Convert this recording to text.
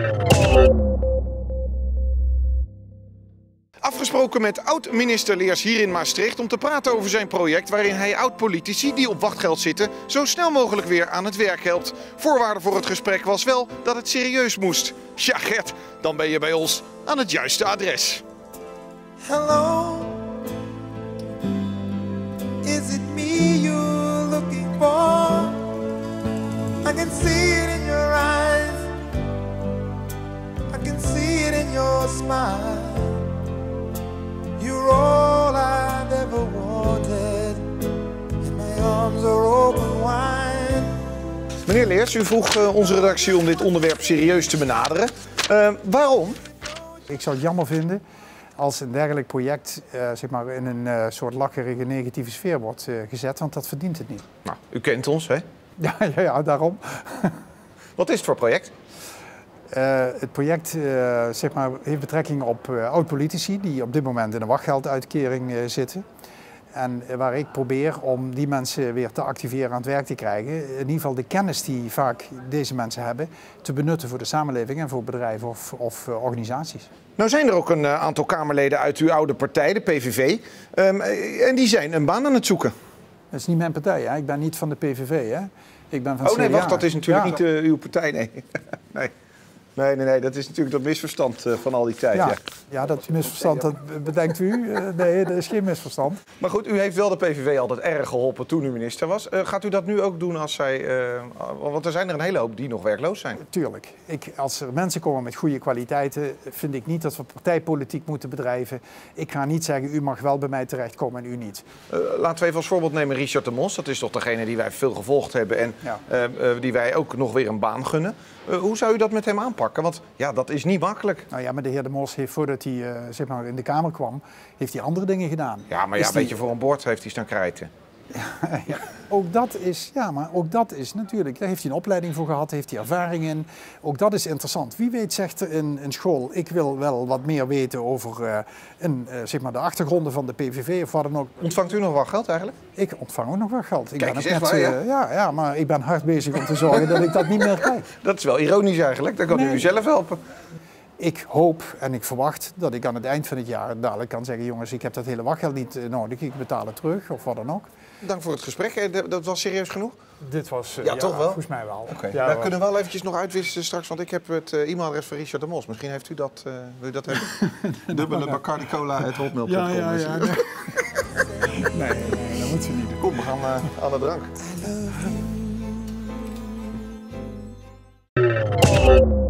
Afgesproken met oud-minister Leers hier in Maastricht om te praten over zijn project waarin hij oud-politici die op wachtgeld zitten zo snel mogelijk weer aan het werk helpt. Voorwaarde voor het gesprek was wel dat het serieus moest. Ja Gert, dan ben je bij ons aan het juiste adres. Hello, is it me you're looking for? I can see it in your eyes, I can see it in your smile. You're all I've ever wanted, and my arms are open wide. Meneer Leers, u vroeg onze redactie om dit onderwerp serieus te benaderen. Waarom? Ik zou het jammer vinden als een dergelijk project zeg maar in een soort lakkerige negatieve sfeer wordt gezet, want dat verdient het niet. Nou, u kent ons, hè? Ja, daarom. Wat is het voor project? Het project zeg maar, heeft betrekking op oud-politici die op dit moment in een wachtgelduitkering zitten. En waar ik probeer om die mensen weer te activeren aan het werk te krijgen. In ieder geval de kennis die vaak deze mensen hebben te benutten voor de samenleving en voor bedrijven of organisaties. Nou zijn er ook een aantal Kamerleden uit uw oude partij, de PVV. En die zijn een baan aan het zoeken. Dat is niet mijn partij, hè? Ik ben niet van de PVV. Hè? Ik ben van Oh nee, CDA. wacht, dat is natuurlijk niet uw partij, nee. Nee, dat is natuurlijk dat misverstand van al die tijd. Ja, dat misverstand, dat bedenkt u. Nee, dat is geen misverstand. Maar goed, u heeft wel de PVV altijd erg geholpen toen u minister was. Gaat u dat nu ook doen als zij... want er zijn er een hele hoop die nog werkloos zijn. Tuurlijk. Als er mensen komen met goede kwaliteiten, vind ik niet dat we partijpolitiek moeten bedrijven. Ik ga niet zeggen, u mag wel bij mij terechtkomen en u niet. Laten we even als voorbeeld nemen Richard de Mos. Dat is toch degene die wij veel gevolgd hebben en die wij ook nog weer een baan gunnen. Hoe zou u dat met hem aanpakken? Want ja, dat is niet makkelijk. Nou ja, maar de heer De Mos heeft voordat hij zeg maar in de Kamer kwam, heeft hij andere dingen gedaan. Ja, maar ja, een beetje voor een bord heeft hij staan krijten. Ja, ook dat is natuurlijk, daar heeft hij een opleiding voor gehad, heeft hij ervaring in. Ook dat is interessant. Wie weet zegt in school, ik wil wel wat meer weten over zeg maar de achtergronden van de PVV of wat dan ook. Ontvangt u nog wel geld eigenlijk? Ik ontvang ook nog wel geld. Kijk eens, echt waar, ja, maar ik ben hard bezig om te zorgen dat ik dat niet meer krijg. Dat is wel ironisch eigenlijk, dan kan u zelf helpen. Ik hoop en ik verwacht dat ik aan het eind van het jaar dadelijk kan zeggen, jongens, ik heb dat hele wachtgeld niet nodig, ik betaal het terug of wat dan ook. Dank voor het gesprek. Dat was serieus genoeg? Dit was, toch wel? Volgens mij wel. Okay. Ja, we kunnen wel eventjes nog uitwisselen straks, want ik heb het e-mailadres van Richard de Mos. Misschien heeft u dat, wil u dat hebben? Dubbele Bacardi Cola @hotmail.com. Ja. Nee, dat moet ze niet doen. Kom, we gaan aan de drank.